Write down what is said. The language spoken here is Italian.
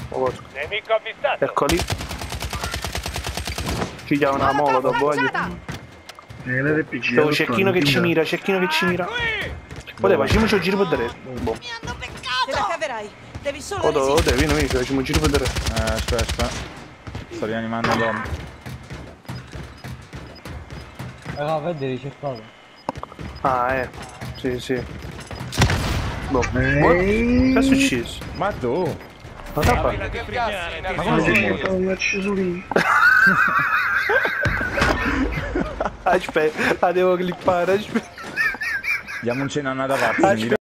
Nemico avvistato. Eccoli. Ci chiama una molotov, voglio. L'RPG. Oh, cecchino che ci mira, cecchino che ci mira. Poteva, facciamoci un giro per dare. Boh. Mi hanno beccato! Te la caverai, devi solo Oh, vieni, facciamo un giro per dare. Aspetta. Sto rianimando l'uomo. Vedi, ricercato. Ah, sì. Boh. Che è successo? Ma tu? Ma che fa? Ma come sei? Ho acceso lì. Aspetta, la devo clippare, aspetta. Diamo un cenno da parte.